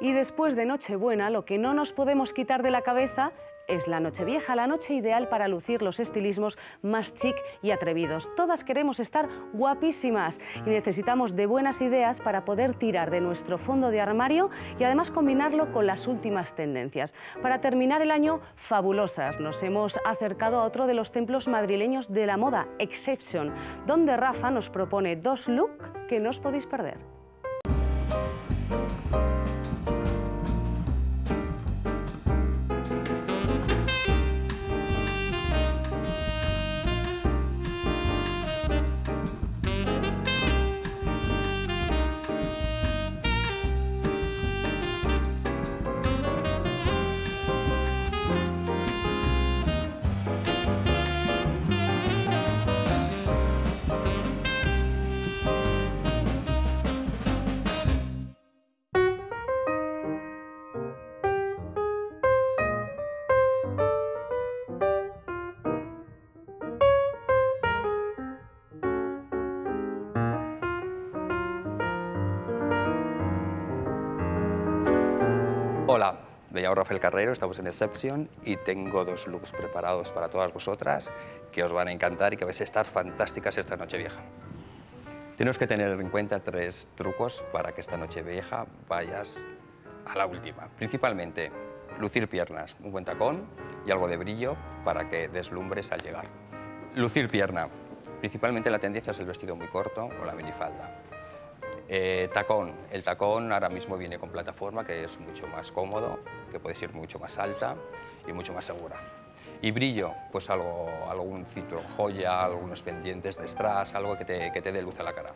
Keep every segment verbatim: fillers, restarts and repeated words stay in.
Y después de Nochebuena, lo que no nos podemos quitar de la cabeza es la Nochevieja, la noche ideal para lucir los estilismos más chic y atrevidos. Todas queremos estar guapísimas y necesitamos de buenas ideas para poder tirar de nuestro fondo de armario y además combinarlo con las últimas tendencias. Para terminar el año, fabulosas, nos hemos acercado a otro de los templos madrileños de la moda, Exception, donde Rafa nos propone dos looks que no os podéis perder. Hola, me llamo Rafael Carrero, estamos en Exception y tengo dos looks preparados para todas vosotras que os van a encantar y que vais a estar fantásticas esta Nochevieja. Tenemos que tener en cuenta tres trucos para que esta Nochevieja vayas a la última. Principalmente, lucir piernas, un buen tacón y algo de brillo para que deslumbres al llegar. Lucir pierna, principalmente la tendencia es el vestido muy corto o la minifalda. Eh, tacón, el tacón ahora mismo viene con plataforma, que es mucho más cómodo, que puedes ir mucho más alta y mucho más segura. Y brillo, pues algo, algún cinturón joya, algunos pendientes de strass, algo que te, que te dé luz a la cara.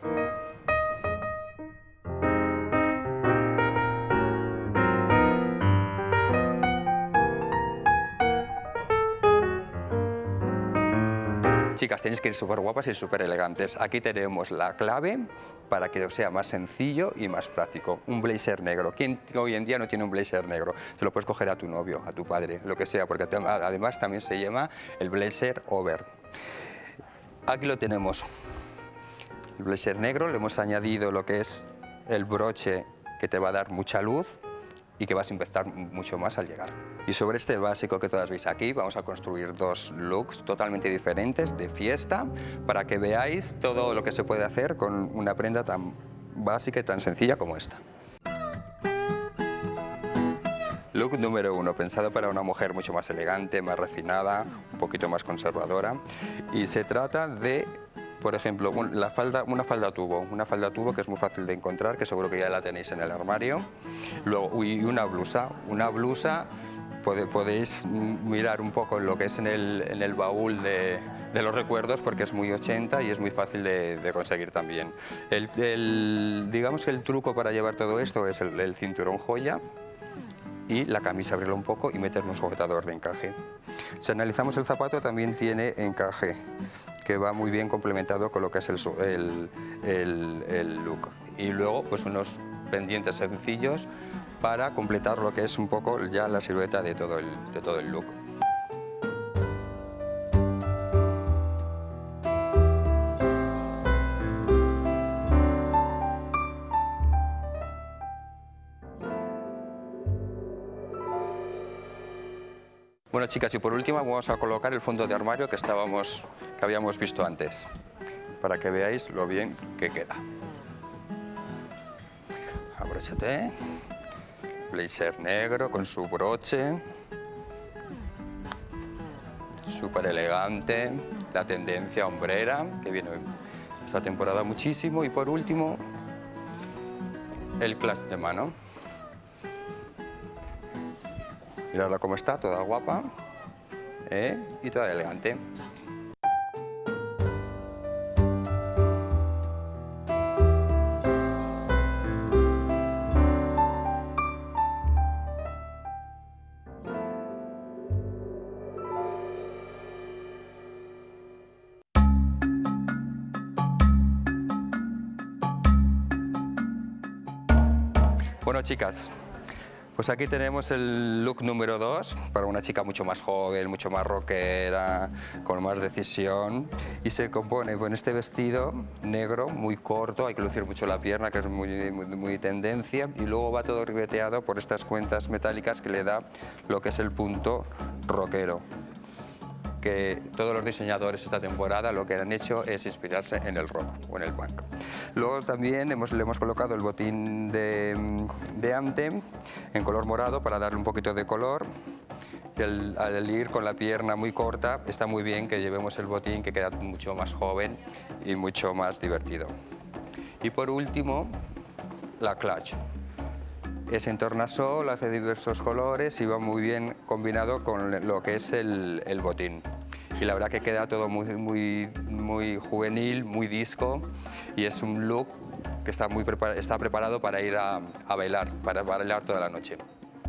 Chicas, tenéis que ir súper guapas y súper elegantes. Aquí tenemos la clave para que os sea más sencillo y más práctico. Un blazer negro. ¿Quién hoy en día no tiene un blazer negro? Se lo puedes coger a tu novio, a tu padre, lo que sea, porque además también se llama el blazer over. Aquí lo tenemos. El blazer negro, le hemos añadido lo que es el broche que te va a dar mucha luz y que vas a impactar mucho más al llegar. Y sobre este básico que todas veis aquí, vamos a construir dos looks totalmente diferentes de fiesta para que veáis todo lo que se puede hacer con una prenda tan básica y tan sencilla como esta. Look número uno, pensado para una mujer mucho más elegante, más refinada, un poquito más conservadora. Y se trata de, por ejemplo, un, la falda, una falda tubo, una falda tubo que es muy fácil de encontrar, que seguro que ya la tenéis en el armario. Luego, y una blusa, una blusa, pode, podéis mirar un poco en lo que es en el, en el baúl de, de los recuerdos, porque es muy ochenta y es muy fácil de, de conseguir también. El, el, digamos que el truco para llevar todo esto es el, el cinturón joya y la camisa, abrirla un poco y meter un sujetador de encaje. Si analizamos el zapato, también tiene encaje, que va muy bien complementado con lo que es el, el, el, el look. Y luego pues unos pendientes sencillos para completar lo que es un poco ya la silueta de todo el, de todo el look. Bueno, chicas, y por último vamos a colocar el fondo de armario que, estábamos, que habíamos visto antes, para que veáis lo bien que queda. Abróchate, blazer negro con su broche, súper elegante, la tendencia hombrera, que viene esta temporada muchísimo, y por último, el clutch de mano. Miradla cómo está, toda guapa, ¿eh? Y toda elegante. Bueno, chicas, Pues aquí tenemos el look número dos, para una chica mucho más joven, mucho más rockera, con más decisión. Y se compone con este vestido negro, muy corto, hay que lucir mucho la pierna, que es muy, muy, muy tendencia. Y luego va todo ribeteado por estas cuentas metálicas que le da lo que es el punto rockero. Que todos los diseñadores esta temporada lo que han hecho es inspirarse en el rock o en el punk. Luego también hemos, le hemos colocado el botín de, de ante en color morado para darle un poquito de color. Y al, al ir con la pierna muy corta está muy bien que llevemos el botín, que queda mucho más joven y mucho más divertido. Y por último, la clutch. Es en tornasol, hace diversos colores y va muy bien combinado con lo que es el, el botín. Y la verdad que queda todo muy, muy, muy juvenil, muy disco, y es un look que está, muy prepar está preparado para ir a, a bailar, para bailar toda la noche.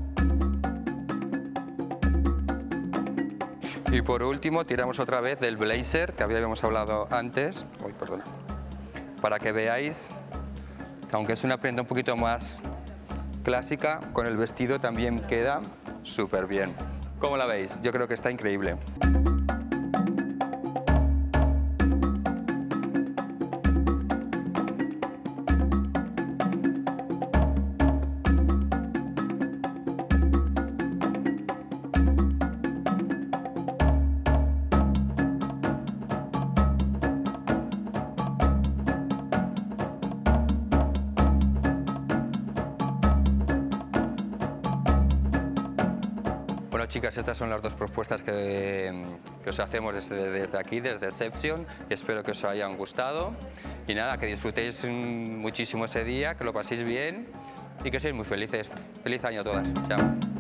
Y por último tiramos otra vez del blazer que habíamos hablado antes, uy, perdona, para que veáis que aunque es una prenda un poquito más clásica, con el vestido también queda súper bien. ¿Cómo la veis? Yo creo que está increíble. Bueno, chicas, estas son las dos propuestas que, que os hacemos desde, desde aquí, desde Exception, y espero que os hayan gustado. Y nada, que disfrutéis muchísimo ese día, que lo paséis bien y que seáis muy felices. Feliz año a todas. Chao.